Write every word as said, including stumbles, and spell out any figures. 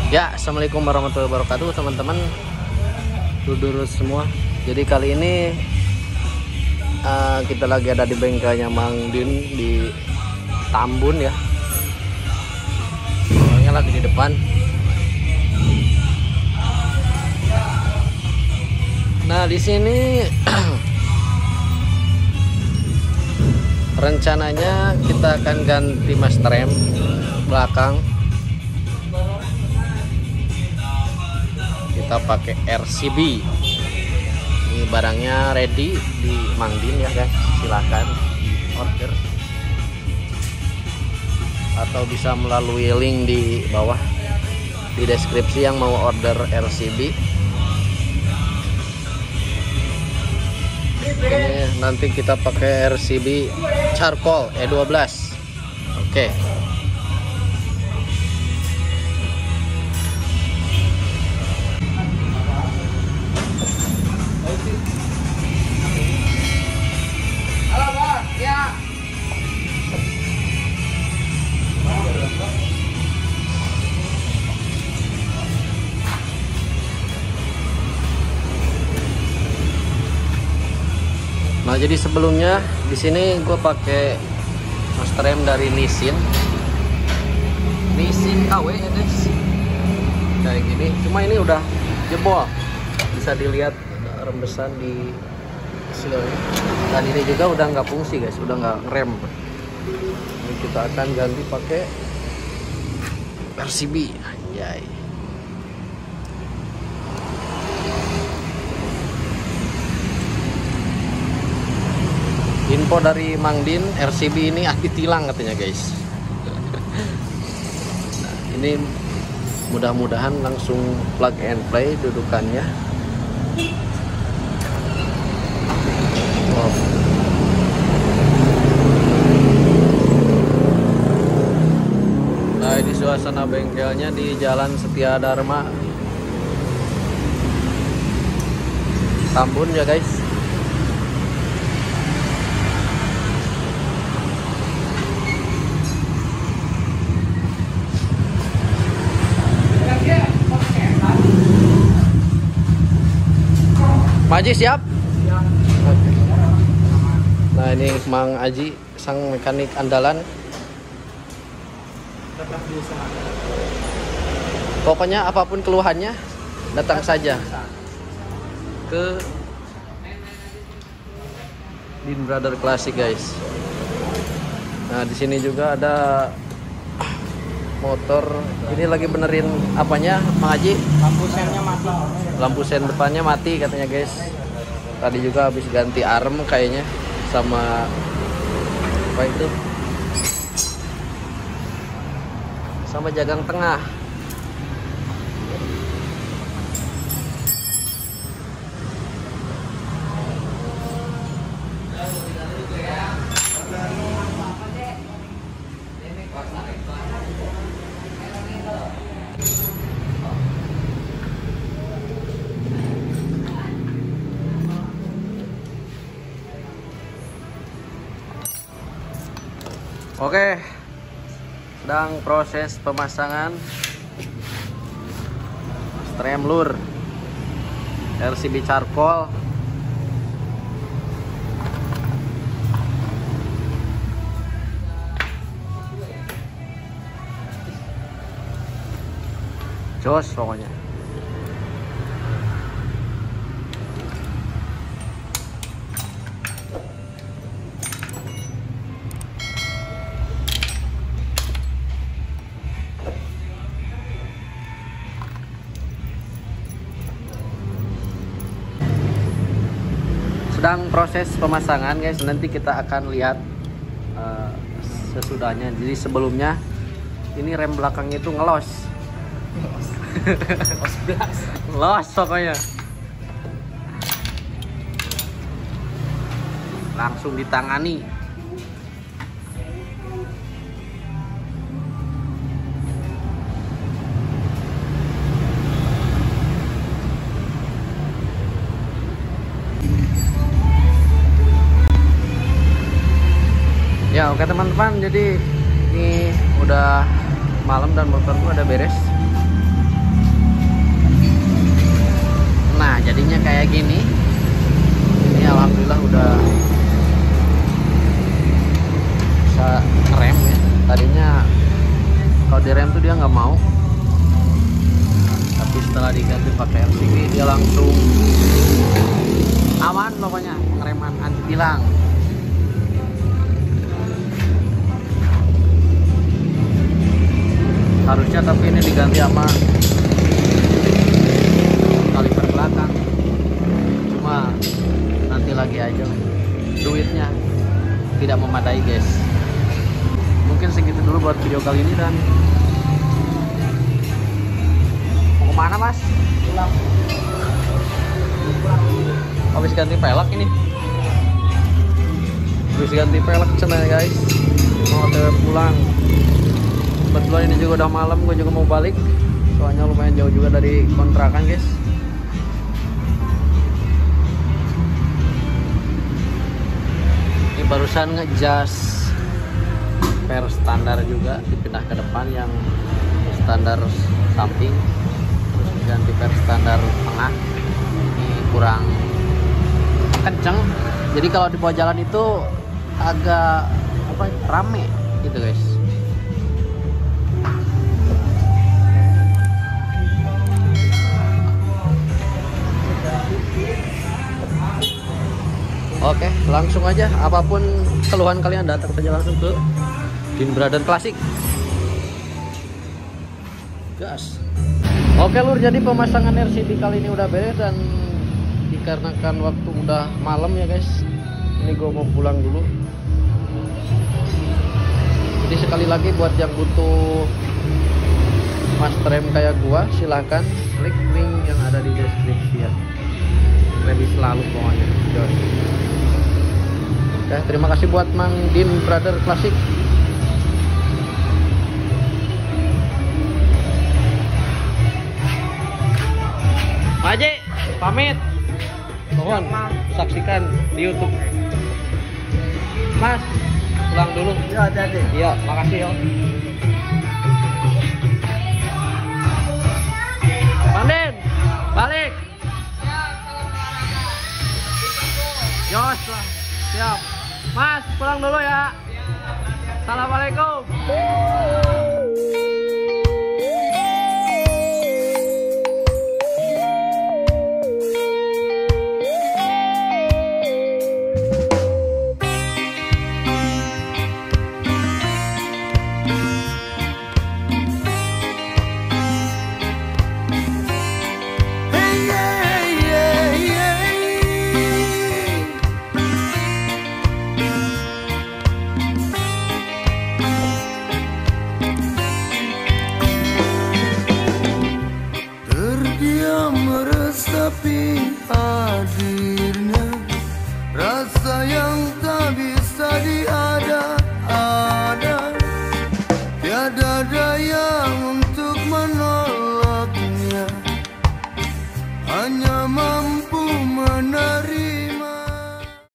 Ya, assalamualaikum warahmatullahi wabarakatuh, teman-teman, dulur semua. Jadi kali ini uh, kita lagi ada di bengkelnya Mang Din di Tambun ya. Orangnya lagi di depan. Nah, di sini rencananya kita akan ganti master rem belakang. Kita pakai R C B. Ini barangnya ready di Mang Din ya guys. Silahkan order atau bisa melalui link di bawah di deskripsi yang mau order R C B. Ini nanti kita pakai R C B charcoal E dua belas. Oke. Nah, jadi sebelumnya di sini gue pakai master rem dari Nissin, Nissin K W ya guys, kayak gini. Cuma ini udah jebol, bisa dilihat rembesan di sini. Dan ini juga udah nggak fungsi guys, udah nggak rem. Ini kita akan ganti pakai R C B. Anjay. Info dari Mang Din, R C B ini anti tilang katanya guys. Nah, ini mudah-mudahan langsung plug and play dudukannya. Oh. Nah, ini suasana bengkelnya di Jalan Setia Dharma, Tambun ya guys. Maji siap? Siap. Nah, ini Mang Aji, sang mekanik andalan. Pokoknya apapun keluhannya, datang saja ke Din Brother Classic guys. Nah, di sini juga ada motor. Ini lagi benerin apanya, Mang Aji? Lampu sennya mati. Lampu sen depannya mati katanya guys. Tadi juga habis ganti arm kayaknya sama apa itu? Sama jagang tengah. Oke, sedang proses pemasangan rem lur R C B charcoal. Jos pokoknya. Sedang proses pemasangan guys, nanti kita akan lihat uh, sesudahnya. Jadi sebelumnya ini rem belakang itu ngelos. Ngelos pokoknya. Langsung ditangani. Ya oke teman-teman, jadi ini udah malam dan motor gua udah beres. jadinya kayak gini. Ini alhamdulillah udah bisa ngerem ya. Tadinya kalau direm tuh dia nggak mau, tapi setelah diganti pakai L C V dia langsung aman pokoknya, pengereman anti tilang. Harusnya tapi ini diganti sama kaliper belakang, cuma nanti lagi aja, duitnya tidak memadai guys. Mungkin segitu dulu buat video kali ini, dan mau kemana mas? Pulang. Habis ganti pelek ini, habis ganti pelek sana guys, mau pulang. Kebetulan ini juga udah malam, gue juga mau balik, soalnya lumayan jauh juga dari kontrakan guys. Ini barusan ngejas per standar juga, dipindah ke depan yang standar samping, terus diganti per standar tengah. Ini kurang kenceng, jadi kalau di bawah jalan itu agak apa rame gitu guys. Oke, langsung aja, apapun keluhan kalian datang saja langsung ke Din Brother Classic. Gas. Oke lur, jadi pemasangan R C D kali ini udah beres, dan dikarenakan waktu udah malam ya guys, ini gue mau pulang dulu. Jadi sekali lagi buat yang butuh master rem kayak gua, silahkan klik link yang ada di deskripsi ya. Lebih selalu pokoknya. Joy. Oke, terima kasih buat Mang Din Brother Classic. Pak Haji, pamit. Mohon saksikan di YouTube. Mas, pulang dulu. Ya, hati-hati. Iya, makasih ya. Mang Din, balik. Yos lah, siap. Mas, pulang dulu ya. Assalamualaikum.